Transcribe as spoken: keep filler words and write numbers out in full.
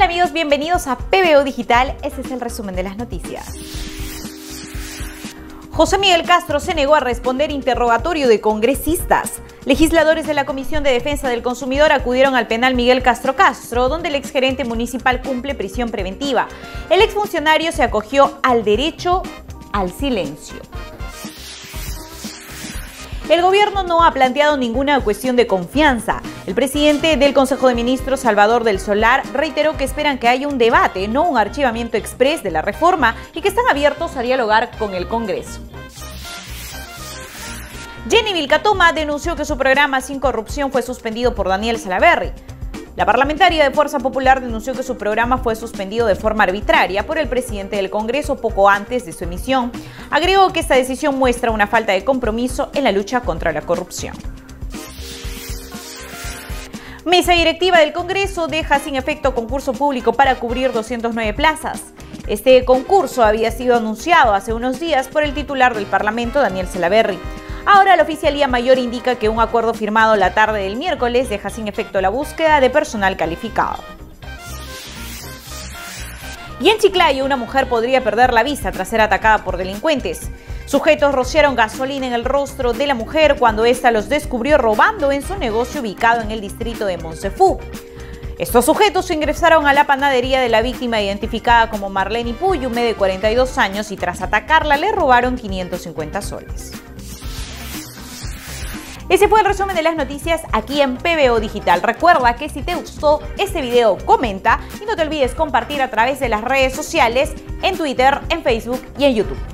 tal amigos? Bienvenidos a P B O Digital. Este es el resumen de las noticias. José Miguel Castro se negó a responder interrogatorio de congresistas. Legisladores de la Comisión de Defensa del Consumidor acudieron al penal Miguel Castro Castro, donde el exgerente municipal cumple prisión preventiva. El exfuncionario se acogió al derecho al silencio. El gobierno no ha planteado ninguna cuestión de confianza. El presidente del Consejo de Ministros, Salvador del Solar, reiteró que esperan que haya un debate, no un archivamiento exprés de la reforma, y que están abiertos a dialogar con el Congreso. Jenny Vilcatoma denunció que su programa Sin Corrupción fue suspendido por Daniel Salaverry. La parlamentaria de Fuerza Popular denunció que su programa fue suspendido de forma arbitraria por el presidente del Congreso poco antes de su emisión. Agregó que esta decisión muestra una falta de compromiso en la lucha contra la corrupción. Mesa directiva del Congreso deja sin efecto concurso público para cubrir doscientas nueve plazas. Este concurso había sido anunciado hace unos días por el titular del Parlamento, Daniel Salaverry. Ahora la Oficialía Mayor indica que un acuerdo firmado la tarde del miércoles deja sin efecto la búsqueda de personal calificado. Y en Chiclayo, una mujer podría perder la vista tras ser atacada por delincuentes. Sujetos rociaron gasolina en el rostro de la mujer cuando ésta los descubrió robando en su negocio ubicado en el distrito de Monsefú. Estos sujetos ingresaron a la panadería de la víctima identificada como Marlene Puyume, de cuarenta y dos años, y tras atacarla le robaron quinientos cincuenta soles. Ese fue el resumen de las noticias aquí en P B O Digital. Recuerda que si te gustó este video, comenta y no te olvides compartir a través de las redes sociales, en Twitter, en Facebook y en YouTube.